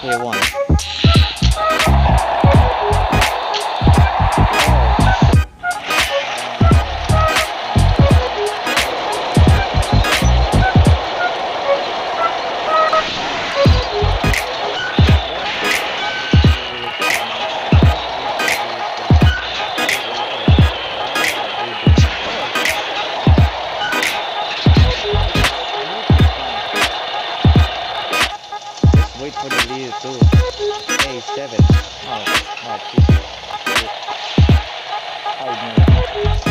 Tier 1. Wait for the leader too. A7. Oh, not GG. Oh, no.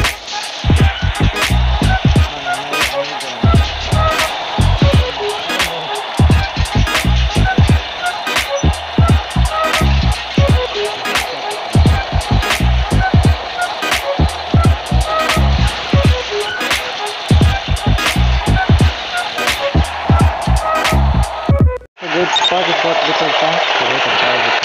Good target for little tank to hit a target.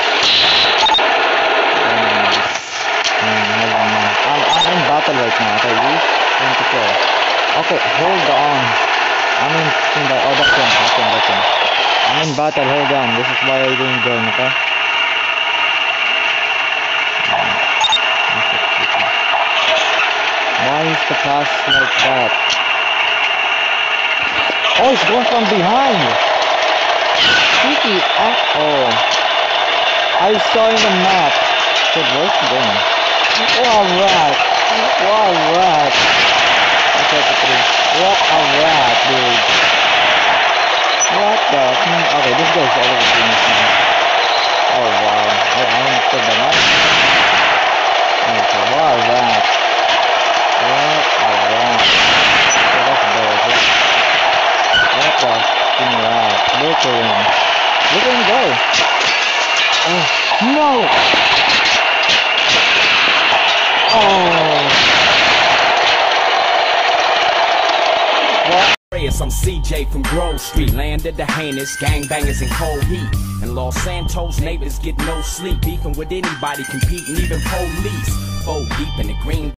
I'm in battle right now. Okay, use 24. Okay, hold on. I'm in the oh that one. I'm in battle, hold on. This is why I didn't join, okay? Why is the pass like that? Oh, it's going from behind! Oh, I saw in the map. So where's it going? Wow, rat! Wow, rat! What a rat, dude! What the? Okay, this guy's all over the now. Oh wow! I don't put them up. Okay, wow, rat! What a rat! So that's embarrassing. What the fucking rat? Look at him. Look at him go! Oh, no! Oh! What? I'm CJ from Grove Street, land of the heinous, gangbangers in cold heat. In Los Santos, neighbors get no sleep, beefing with anybody, competing, even police. 4 deep in the green.